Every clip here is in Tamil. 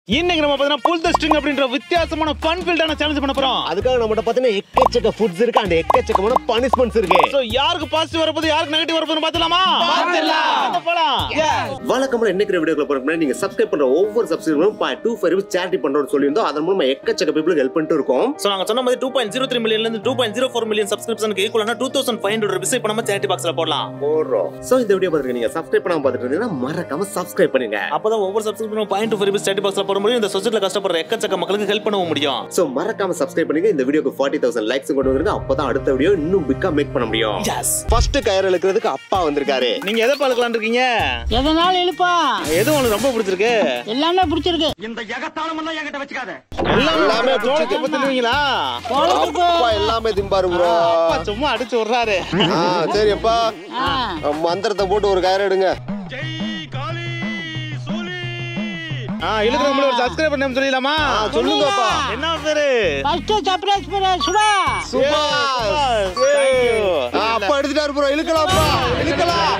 இன்னைக்கு நம்ம பார்த்தா புல் தி ஸ்ட்ரிங் அப்படிங்கற வித்தியாசமான ஃபன் ஃபீல்டான சேலஞ்ச் பண்ணப் போறோம். அதுக்காக நம்மட்ட பார்த்தா எக்கச்சக்க ஃபுட்ஸ் இருக்கு and எக்கச்சக்கமான பனிஷ்மென்ட்ஸ் இருக்கு. சோ யாருக்கு பாசிட்டிவ் வரப்போகுது யாருக்கு நெகட்டிவ் வரப்போகுது பார்த்தலாமா? பார்த்தலாம். போலாம். வழக்கமா இன்னைக்கு வீடியோக்குள்ள போறதுக்கு நீங்க சப்ஸ்கிரைப் பண்ற ஒவ்வொரு சப்ஸ்கிரைபரும் 2 சேரிட்டி பண்றோம்னு சொல்லியிருந்தோம். அதன் மூலமா எக்கச்சக்க பீப்புளுக்கு ஹெல்ப் பண்ணிட்டு இருக்கோம். சோ நாங்க சொன்ன மாதிரி 2.03 மில்லியன்ல இருந்து 2.04 மில்லியன் சப்ஸ்கிரிப்ஷனுக்கு ஈக்குவலான 2500 ரூபீஸ் இப்ப நம்ம சேரிட்டி பாக்ஸ்ல போடலாம். சோ இந்த வீடியோ பார்த்துட்டு நீங்க சப்ஸ்கிரைப் பண்ணாம பார்த்துட்டு இருந்தீங்கன்னா மறக்காம சப்ஸ்கிரைப் பண்ணுங்க. அப்பதான் ஒவ்வொரு சப்ஸ்கிரிப்ஷனும் 0.25 ரூபீஸ் சேரிட்டி பாக்ஸ்ல போட முடியும். இந்த சொசைட்டில கஷ்டப்படுற எக்கச்சக்க மக்களுக்கு ஹெல்ப் பண்ண முடியும். சோ மறக்காம சப்ஸ்கிரைப் பண்ணுங்க. இந்த வீடியோக்கு 40,000 லைக்ஸ் கொண்டு வந்துருங்க. அப்பதான் அடுத்த வீடியோ இன்னும் பிக்கா மேக் பண்ண முடியும். எஸ். ஃபர்ஸ்ட் கயிறு இழுக்கிறதுக்கு அப்பா வந்திருக்காரு. நீங்க எதை பழக்கலாம் இருக்கீங்க? எதனால இழுப்பா? எது உங்களுக்கு ரொம்ப பிடிச்சிருக்கு? எல்லாமே பிடிச்சிருக்கு. இந்த எகத்தாளம் எல்லாம் என்கிட்ட வச்சுக்காத. எல்லாமே பிடிச்சிருக்கு தின்னுவீங்களா? அப்பா எல்லாமே திம்பாரு ப்ரோ. அப்பா சும்மா அடிச்சு விடுறாரு. சரி அப்பா மந்திரத்தை போட்டு ஒரு கயிறு எடுங்க. இழுக்கிற நம்மள ஒரு சப்ஸ்கிரைபர் நேம் சொல்லிடலாமா? சொல்லுங்கப்பா. என்ன பேரு? ஃபர்ஸ்ட் சர்ப்ரைஸ் பேர் சுபா. அப்பா எடுத்துட்டாரு ப்ரோ. இழுக்கலாம்ப்பா. இழுக்கலாம்.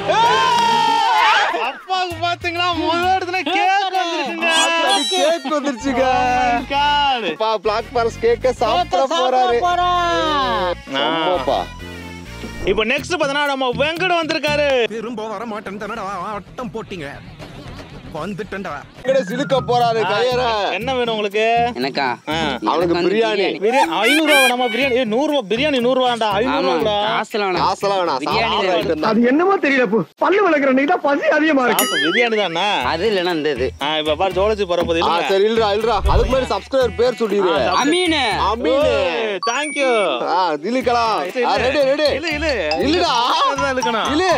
அப்பாக்கு பாத்தீங்களா முதல் இடத்துல கேக் வந்திருக்குங்க. கேக் வந்துருச்சுங்க. அப்பா பிளாக் ஃபாரஸ்ட் கேக்க சாப்பிட போறாரு. ஆமாப்பா. இப்போ நெக்ஸ்ட் பார்த்தா நம்ம வெங்கட வந்திருக்காரு. திரும்ப வர மாட்டேன் தடா ஆட்டம் போட்டீங்க. வந்துட்டேன்டா. சிலுக்க போறாரு கயிற. என்ன வேணும் உங்களுக்கு? எனக்கா அவனுக்கு பிரியாணி. 500 ரூபாய் வேணாமா பிரியாணி? 100 ரூபாய் பிரியாணி 100 ரூபாய்டா. 500 ரூபாய்டா. காசுலாம் வேணாம். பிரியாணி அது என்னமோ தெரியல பல்லு விளக்குற நீ தான் பசி அதிகமா இருக்கு. பிரியாணி தானா? அது இல்லனா இந்த இது. இப்ப பாரு ஜோலஜி போறப்போது இல்ல. சரி இல்லடா இல்லடா. அதுக்கு முன்னாடி சப்ஸ்கிரைபர் பேர் சொல்லிரு. அமீன். அமீன். Thank you. இழுக்கலாம். Ready ready. இல்லடா. இழுக்கணும். இழு.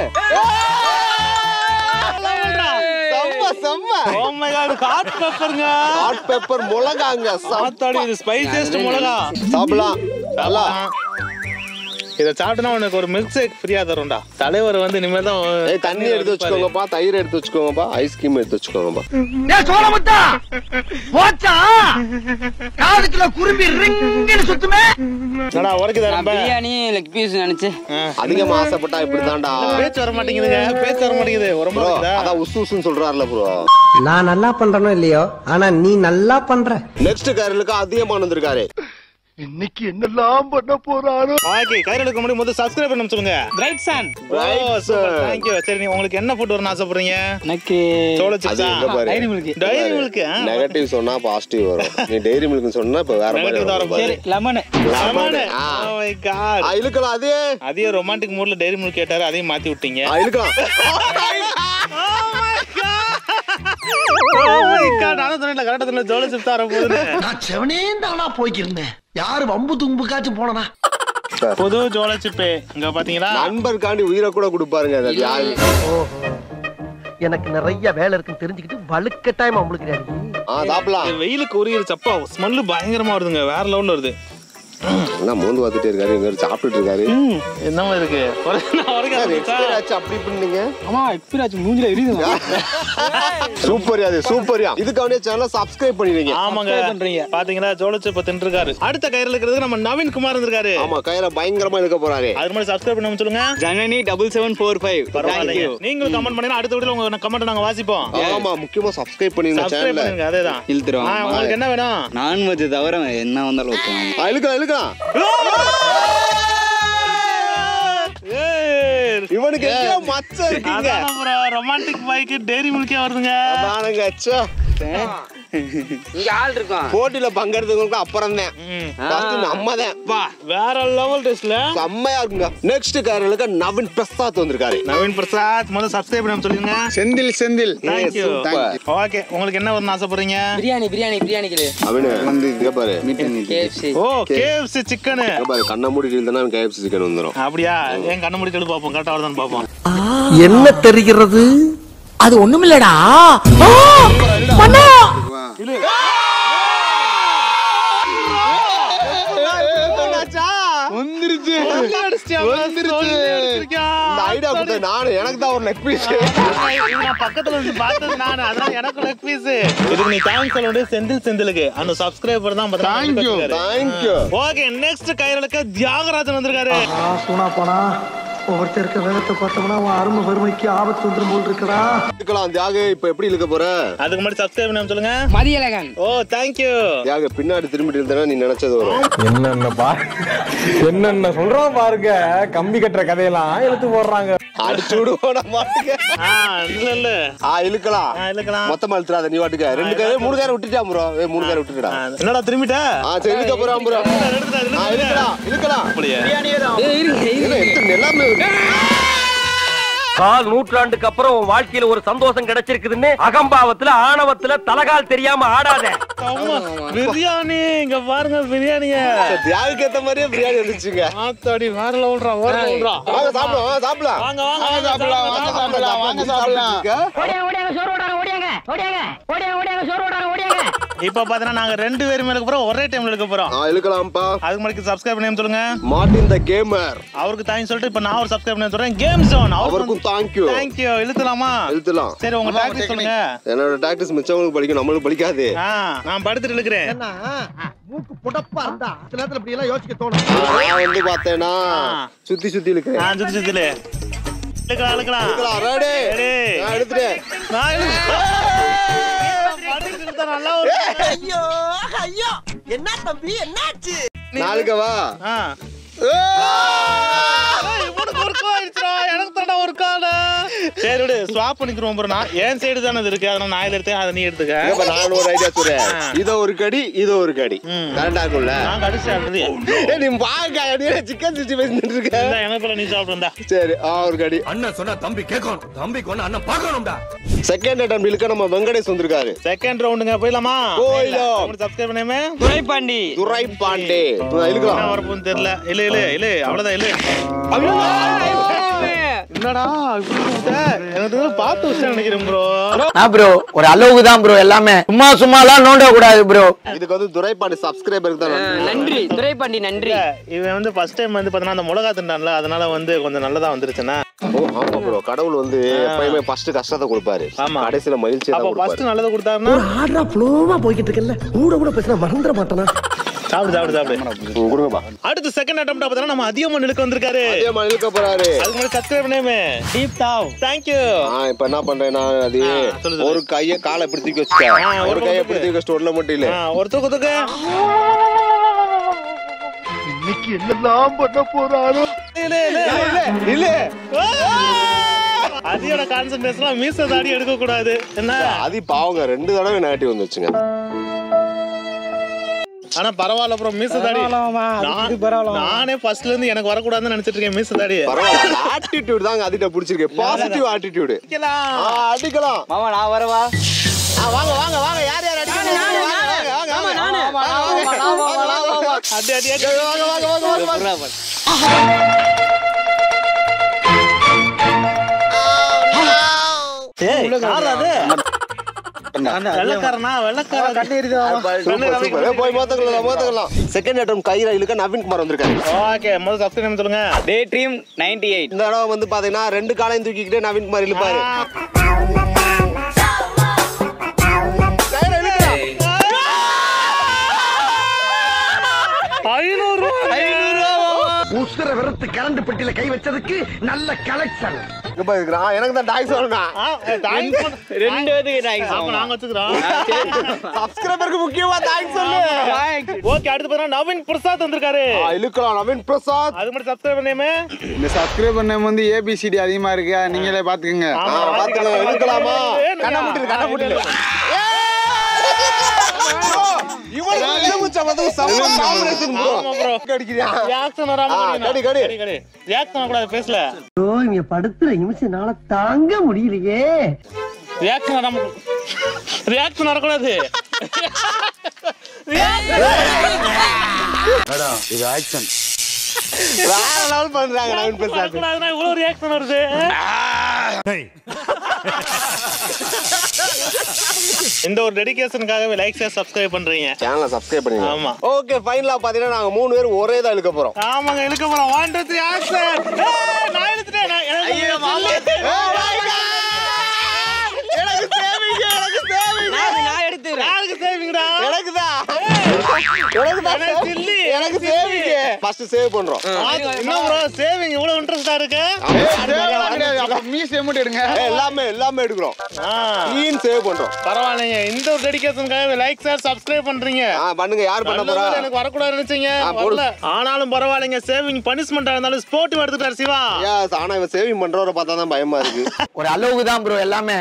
Oh my god, hot pepperங்க. ஹாட் பெப்பர் மிளகாங்க. சாத்தாடி இது ஸ்பைசியஸ்ட் மிளகா. சாப்பிடலாம். நல்லா. இத சாப்பிட்டா உனக்கு ஒரு மில்க் ஷேக் ஃப்ரீயா தரும்டா. தலைவர் வந்து இனிமே தான் தண்ணி எடுத்து வச்சுக்கோங்கப்பா. தயிர் எடுத்து வச்சுக்கோங்கப்பா. ஐஸ்கிரீம் எடுத்து வச்சுக்கோங்கப்பா. ஏ சோளமுத்தா போச்சா காதுக்குள்ள குரும்பி ரிங்னு சுத்துமே. என்னடா உனக்கு தரம்ப பிரியாணி லெக் பீஸ் நினைச்சு அதிகமா ஆசைப்பட்டா இப்படிதான்டா. பேச்சு வர மாட்டேங்குதுங்க. பேச்சு வர மாட்டேங்குது. ரொம்ப இருக்குதா? அதான் உசு உசுன்னு சொல்றாருல ப்ரோ. நான் நல்லா பண்றனோ இல்லையோ ஆனா நீ நல்லா பண்ற. நெக்ஸ்ட் கயிறுக்கு அதிகமா வந்திருக்காரு. இன்னைக்கு என்னெல்லாம் பண்ண போறாரோ. ஓகே கைரலுக்கு முன்னாடி முதல்ல சப்ஸ்கிரைப் பண்ண சொல்லுங்க. Bright sun. Thank you. சரி நீ உங்களுக்கு என்ன ஃபுட் வரணும் ஆசைப்படுறீங்க? எனக்கு சோள அது எங்க பாரு. Dairy milk. நெகட்டிவ் சொன்னா பாசிட்டிவ் வரும். நீ டைரி மில்க்னு சொன்னா இப்ப வேற மாதிரி வரும். சரி lemon. Lemon. Oh my god. இழுக்கலாம். அதே ரொமான்டிக் மூட்ல டைரி மில்க் கேட்டாரு. அதையும் மாத்தி விட்டீங்க. இழுக்கலாம். நான் செவனே தானா போய்க்கிருந்தேன். யாரு வம்பு தும்புக்காச்சும் போனனா? புது ஜோள சிப்பே இங்க பாத்தீங்களா? நண்பர்காண்டி உயிரை கூட கொடுப்பாருங்க. அது யாரு? எனக்கு நிறைய வேலை இருக்குன்னு தெரிஞ்சுக்கிட்டு வலுக்கட்டாயமா உங்களுக்கு சாப்பிடலாம். வெயிலுக்கு உரியிற சப்பா ஸ்மெல் பயங்கரமா வருதுங்க. வேற லெவல்ல வருது. என்ன மூந்து பார்த்துட்டே இருக்காரு. இங்க சாப்பிட்டுட்டு இருக்காரு. என்னமா இருக்கு? அப்படி பண்ணீங்க. ஆமா எக்ஸ்பீரியன்ஸ் மூஞ்சில எரியுது. சூப்பர்யா. அது சூப்பர்யா. இதுக்கான சேனலை சப்ஸ்கிரைப் பண்ணிடுங்க. ஆமாங்க பண்றீங்க. பாத்தீங்களா ஜோள சிப்ப தின்றுக்காரு. அடுத்த கயிறுல இருக்கிறது நம்ம நவீன் குமார் இருக்காரு. ஆமா கயிறை பயங்கரமா இழுக்க போறாரு. அது மாதிரி சப்ஸ்கிரைப் பண்ண சொல்லுங்க. ஜனனி 7745. Thank you. நீங்களும் கமெண்ட் பண்ணீங்கன்னா அடுத்த வீடியோல உங்க கமெண்ட் நாங்க வாசிப்போம். ஆமா முக்கியமா சப்ஸ்கிரைப் பண்ணிடுங்க சப்ஸ்கிரைப் சேனலை. பண்ணுங்க. அதேதான். இழுத்துறோம். உங்களுக்கு என்ன வேணும்? நான்வெஜ் தவிர என்ன வந்தாலும் ஓகே. இழுக்கலாம். இவனுக்கு எங்க மச்சம் இருக்குங்க. ரொமான்டிக் பைக் டைரி மில்கே வருதுங்க. நானுங்க அச்சா இங்க ஆள் இருக்கும். போட்டில பங்கெடுத்துங்களுக்கு அப்புறம் தான் நம்ம தான் வேற லெவல் டெஸ்ட்ல செம்மையா இருக்குங்க. நெக்ஸ்ட் கயிறுக்கு நவீன் பிரசாத் வந்திருக்காரு. நவீன் பிரசாத் முதல்ல சப்ஸ்கிரைப் பண்ண சொல்லுங்க. Senthil Thank you. ஓகே உங்களுக்கு என்ன வரணும் ஆசைப்படுறீங்க? பிரியாணி கிளு. அவனே வந்து இங்க பாரு. KFC. Oh KFC chicken. இங்க பாரு கண்ண மூடி இருந்தா KFC சிக்கன் வந்துரும். அப்படியா? ஏன் கண்ண மூடி தெளி பாப்போம். கரெக்ட்டா வருதான்னு பாப்போம். என்ன தெரிகிறது? அது ஒண்ணுமில்லடா. மண்ணா வந்துருச்சு. ஐடியா கொடுத்த நானு. எனக்கு தான் ஒரு லெக் பீஸ். பக்கத்துல இருந்து பார்த்தது நானு. அதனால எனக்கு லெக் பீஸ். இதுக்கு நீ தேங்க்ஸ் சொல்லுங்க செந்திலுக்கு. அந்த சப்ஸ்கிரைபர் தான் Thank you. ஓகே நெக்ஸ்ட் கயிறுக்கு தியாகராஜன் வந்திருக்காரு. சூனா போனா ஒவ்வொருத்தர் இருக்க வேகத்தை பார்த்தோம்னா அவன் அருமை வறுமைக்கு ஆபத்து வந்துடும் போல் இருக்கடா. இழுக்கலாம் தியாக. இப்ப எப்படி இழுக்க போற? அதுக்கு முன்னாடி சப்ஸ்கிரைப் பண்ண சொல்லுங்க. மதியழகன். Oh thank you. தியாக பின்னாடி திரும்பிட்டு இருந்தா நீ நினைச்சது வரும். என்னென்ன சொல்றோம் பாருங்க. கம்பி கட்டுற கதையெல்லாம் இழுத்து போடுறாங்க. அடிச்சு விடுவோட மாட்டுங்க. இல்ல இழுக்கலாம். மொத்தமா இழுத்துறாத நீ வாட்டுக்க. 2 கை 3 கை விட்டுட்டா ப்ரோ. 3 கை விட்டுடா. என்னடா திரும்பிட்ட? சரி இழுக்க போறோம் ப்ரோ. இழுக்கலாம். அப்படியே எல்லாமே கால் நூற்றாண்டுக்கு அப்புறம் உன் வாழ்க்கையில ஒரு சந்தோஷம் கிடைச்சிருக்குதுன்னு அகம்பாவத்துல ஆணவத்துல தலகால் தெரியாம ஆடாத. பிரியாணி இங்க பாருங்க. பிரியாணிய தியாகுக்கு ஏத்த மாதிரியே பிரியாணி வந்துச்சுங்க. ஆத்தாடி வேற லெவல்ரா. வாங்க சாப்பிடலாம். வாங்க சாப்பிடலாம். இப்ப பாத்தீங்கன்னா நாங்க 2 பேரும் இழுக்க போறோம். ஒரே டைம்ல இழுக்க போறோம். இழுக்கலாம்ப்பா. அதுக்கு முன்னாடி சப்ஸ்கிரைப் பண்ணி சொல்லுங்க. Martin the gamer. அவருக்கு தேங்க்ஸ் சொல்லிட்டு இப்ப நான் ஒரு சப்ஸ்கிரைப் பண்ணி சொல்றேன். கேம் ஜோன் அவருக்கும் தேங்க்யூ. இழுத்தலாமா? இழுத்தலாம். சரி உங்க டாக்டிஸ் சொல்லுங்க. என்னோட டாக்டிஸ் மிச்சவங்களுக்கு படிக்கும், நம்மளுக்கு படிக்காது. நான் படுத்துட்டு இழுக்கிறேன். என்ன மூக்கு புடப்பா இருந்தா சில நேரத்துல இப்படி எல்லாம் யோசிக்க தோணும். நான் வந்து பார்த்தேன்னா சுத்தி சுத்தி இழுக்கிறேன். சுத்தி இழுக்கலாம். ரெடி. நான் எடுத்துட்டேன். நல்லா ஐயோ என்ன தம்பி என்னாச்சு? நாளைக்கவா? சரி ஸ்வாப் பண்ணிக்கிறோம். நான் என் சைடு தானே இருக்கு. அதனால நான் எடுத்தேன். அதை நீ எடுத்துக்க. நான் ஒரு ஐடியா சொல்றேன். இத ஒரு கடி இத ஒரு கடி கரெக்டா இருக்கும்ல? நான் கடிச்சு நீ வாங்க சிக்கன் 65 இருக்க. எனக்கு நீ சாப்பிடுறா. சரி ஒரு கடி. அண்ணன் சொன்னா தம்பி கேட்கணும். தம்பிக்கு ஒண்ணு அண்ணன் பார்க்கணும்டா. செகண்ட் அட்டெம்ப்ட் இழுக்க நம்ம வெங்கடேஷ் வந்திருக்காரு. செகண்ட் ரவுண்டுங்க. போயிடலாமா? போயிடலாம். சப்ஸ்கிரைப் பண்ணேமே. துரைபாண்டி. இழுக்கலாம். வரப்போன்னு தெரியல. இல்ல அவ்வளவுதான். என்னடா எனக்கு பார்த்து விஷயம் நினைக்கிறேன் ப்ரோ. ப்ரோ ஒரு அளவுக்கு தான் ப்ரோ. எல்லாமே சும்மாலாம் நோண்ட கூடாது ப்ரோ. இதுக்கு வந்து துரைபாண்டி சப்ஸ்கிரைபருக்கு தான் நன்றி. துரைபாண்டி நன்றி. இவன் வந்து ஃபர்ஸ்ட் டைம் வந்து பார்த்தா அந்த மிளகா திண்டான்ல, அதனால வந்து கொஞ்சம் நல்லதா வந்துருச்சுன்னா. ஆமா ப்ரோ. கடவுள் வந்து எப்பயுமே ஃபர்ஸ்ட் கஷ்டத்தை கொடுப்பாரு. கடைசில மகிழ்ச்சியை தான் கொடுப்பாரு. ஃபர்ஸ்ட் நல்லதை கொடுத்தாருன்னா ஆடுறா ஃப்ளோவா போய்கிட்டு இருக்கல. கூட பேசினா மறந்துட மாட்டானா? சாப்பிடு. கொடுங்கப்பா. அடுத்து செகண்ட் அட்டெம்ப்ட் பார்த்தா நம்ம அதிகமா இழுக்க வந்திருக்காரு. அதிகமா இழுக்க போறாரு. அதுக்கு முன்னாடி சப்ஸ்கிரைப் பண்ணேமே. டீப் டாவ். Thank you. இப்ப என்ன பண்றேன்னா அது ஒரு கையை காலை இப்படி தூக்கி வச்சுக்க. ஒரு கையை இப்படி தூக்கி வச்சுட்டு ஒண்ணு மட்டும் இல்ல. ஒரு தூக்கு. இன்னைக்கு என்னெல்லாம் பண்ண போறாரோ? இல்ல அதியோட கான்சென்ட்ரேஷன்ல மீச தாடி எடுக்க கூடாது. என்ன அது பாவங்க 2 தடவை நெகட்டிவ் வந்துச்சுங்க. ஆனா பரவாயில்ல ப்ரோ. மீச தாடி நானே ஃபர்ஸ்ட்ல இருந்து எனக்கு வரக்கூடாதுன்னு நினைச்சிட்டு இருக்கேன். மீச தாடி பரவாயில்ல. ஆட்டிட்யூட் தாங்க அதிட்ட பிடிச்சிருக்கு. Positive attitude. அடிக்கலாம். மாமா நான் வரவா? வாங்க யார் அடிக்கணும்? செகண்ட் அட்டெம்ப்ட் கையில இழுக்க நவீன் குமார் வந்திருக்காரு. ஓகே முதல்ல சப்ஸ்கிரைப் சொல்லுங்க. Day dream 98. இந்த தடவை வந்து பாத்தீங்கன்னா 2 காலையும் தூக்கிக்கிட்டே நவீன் குமார் இழுப்பாரு. உசுர வெறுத்து கரண்ட் பெட்டியில கை வச்சதுக்கு நல்ல கலெக்ஷன். எனக்கு தான் டாக்ஸ் சொல்லணும். 2 பேருக்கு தேங்க்ஸ். நாங்க வச்சுக்கிறோம். சப்ஸ்கிரைபருக்கு முக்கியமா டாக்ஸ் சொல்லு. ஓகே அடுத்து பார்த்தா நவீன் பிரசாத் வந்திருக்காரு. இழுக்கலாம் நவீன் பிரசாத். அது மட்டும் சப்ஸ்கிரைப் பண்ணேமே. இந்த சப்ஸ்கிரைப் பண்ண வந்து ABCD அதிகமா இருக்கு. நீங்களே பாத்துக்கங்க. பாத்துக்கலாம். இழுக்கலாமா? கண்ண முட்டில. படுத்துற நிமிஷம்னால தாங்க முடியலையே. ரியாக்ஷன் வரக்கூடாது. இது ஆக்ஷன். வேற லெவல் பண்றாங்க நவீன் பிரசாத். இவ்வளவு ரியாக்ஷன் வருது. இந்த ஒரு டெடிகேஷனுக்காகவே லைக் ஷேர் சப்ஸ்கிரைப் பண்றீங்க. சேனலை சப்ஸ்கிரைப் பண்ணுங்க. ஆமா. ஓகே ஃபைனலா பாத்தீங்கன்னா நாங்க 3 பேர் ஒரே தான் இழுக்க போறோம். ஆமாங்க இழுக்க போறோம். 1 2 3 ஆக்ஷன். நான் இழுத்துட்டேன். ஐயோ மாமா. எனக்கு சேவிங். நான் எடுத்துறேன். யாருக்கு சேவிங்டா? எனக்கு தான் சில்லி. எனக்கு சேவிங். ஃபர்ஸ்ட் சேவ் பண்றோம். என்ன ப்ரோ சேவிங் இவ்வளவு இன்ட்ரெஸ்டா இருக்கு? மீஸ் எமௌண்ட் எடுங்க. எல்லாமே எடுக்கிறோம். க்ளீன் சேவ் பண்றோம். பரவாயில்லைங்க. இந்த ஒரு டெடிகேஷனுக்காக லைக் ஷேர் சப்ஸ்கிரைப் பண்றீங்க. பண்ணுங்க. யார் பண்ண போறா? எனக்கு வரக்கூடாது நினைச்சீங்க. வரல. ஆனாலும் பரவாயில்லைங்க. சேவிங் பனிஷ்மெண்டா இருந்தாலும் ஸ்போர்ட் எடுத்துட்டார் சிவா. ஆனா இவன் சேவிங் பண்றவரை பார்த்தா தான் பயமா இருக்கு. ஒரு அளவுக்கு தான் ப்ரோ எல்லாமே.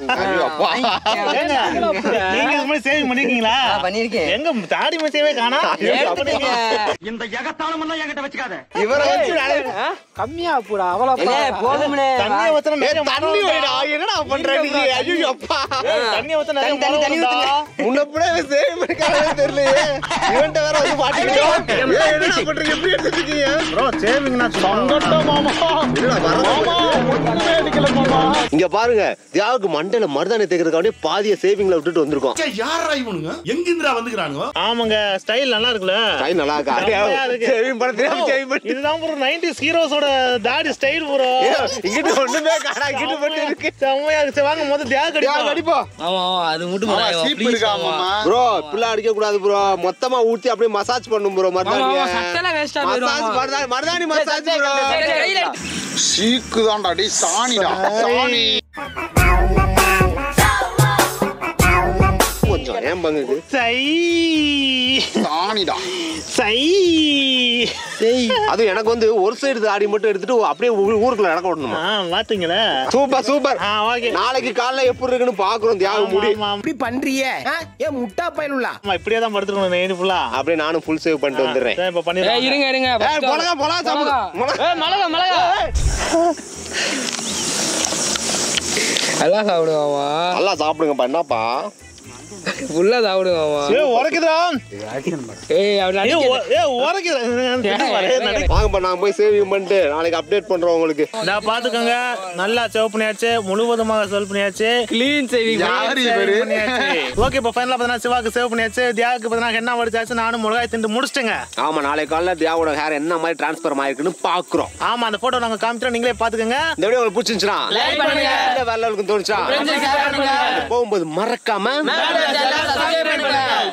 நீங்க இது மாதிரி சேவிங் பண்ணிருக்கீங்களா? பண்ணிருக்கேன். எங்க தாடி மச்சேவே காணா? இந்த எகத்தாளம் எல்லாம் என்கிட்ட வச்சுக்காத. இவரை வச்சு கம்மியா போடா அவ்வளவு போதும்னே. தண்ணிய ஊத்துற நிறைய தண்ணி வைடா. என்னடா பண்ற நீ? ஐயோ அப்பா. தண்ணிய ஊத்துற நிறைய தண்ணி முன்னப்படே சேவ் பண்ணிக்கவே தெரியலையே. இவன்ட்ட வேற வந்து மாட்டிக்கிட்டோம். என்னடா பண்றீங்க? எப்படி எடுத்துட்டீங்க? ப்ரோ சேவிங் நான் சங்கட்ட மாமா. இங்க பாருங்க, தியாவுக்கு மண்டையில மருதாணி தேக்கிறதுக்காக பாதிய சேவிங்ல விட்டுட்டு வந்திருக்கோம். யாரா இவனுங்க? எங்கிந்திரா வந்துக்கிறானுங்க? ஆமாங்க ஸ்டைல் நல்லா இருக்குல்ல? ஸ்டைல் நல்லா இருக்கா? சேவிங் பண்ண தெரியாம சேவிங் பண்ணி. இதுதான் ப்ரோ 90s ஹீரோஸோட தாடி ஸ்டைல் ப்ரோ. இங்கிட்டு ஒண்ணுமே காணா. இங்கிட்டு மட்டும் இருக்கு. செம்மையா இருக்கு. வாங்க முதல்ல தியாக அடிப்போம். ஆமா அது மட்டும் சீப் இருக்காமா ப்ரோ பிள்ளை அடிக்க கூடாது ப்ரோ. மொத்தமா ஊத்தி அப்படியே மசாஜ் பண்ணும் ப்ரோ. மருதாணி மருதாணி மசாஜ் ப்ரோ. சீக்கு தான்டா டேய் சாணிடா சாணி. கொஞ்சம் ஏன் பங்குக்கு சை சாணிடா சை. அது எனக்கு வந்து ஒரு சைடு தாடி மட்டும் எடுத்துட்டு அப்படியே ஊருக்குள்ள நடக்க விடணுமா? பாத்தீங்களா? Super super. ஓகே. நாளைக்கு காலைல எப்படி இருக்குன்னு பாக்குறோம். தியாக முடி இப்படி பண்றியே ஏன் முட்டா பயனுள்ள இப்படியே தான் படுத்துக்கணும் நைட் ஃபுல்லா. அப்படியே நானும் ஃபுல் சேவ் பண்ணிட்டு வந்துடுறேன். இப்ப பண்ணிடுறேன். இருங்க இருங்க. போலாம் சாப்பிடு. மிளகா எல்லாம் சாப்பிடுவாமா? நல்லா சாப்பிடுங்கப்பா. என்னப்பா ஃபுல்லா சாப்பிடுவாமா? உரைக்குதா? வாங்கப்பா நாங்க போய் சேவிங் பண்ணிட்டு நாளைக்கு அப்டேட் பண்றோம் உங்களுக்கு. நான் பாத்துக்கோங்க. நல்லா சேவ் பண்ணியாச்சு. முழுவதுமாக சேவ் பண்ணியாச்சு. க்ளீன் சேவிங் பண்ணியாச்சு. ஓகே இப்ப ஃபைனலா பார்த்தா சிவாக்கு சேவ் பண்ணியாச்சு. தியாவுக்கு பார்த்தா என்ன வடிச்சாச்சு. நானும் மிளகாய் திண்டு முடிச்சிட்டேங்க. ஆமா நாளைக்கு காலைல தியாவோட ஹேர் என்ன மாதிரி டிரான்ஸ்ஃபர் ஆயிருக்குன்னு பாக்குறோம். ஆமா அந்த போட்டோ நாங்க காமிச்சோம். நீங்களே பாத்துக்கோங்க. இந்த வீடியோ உங்களுக்கு பிடிச்சிருந்துச்சுனா லைக் பண்ணுங்க. வேற லெவலுக்கு தோணுச்சா போகும்போது மறக்காம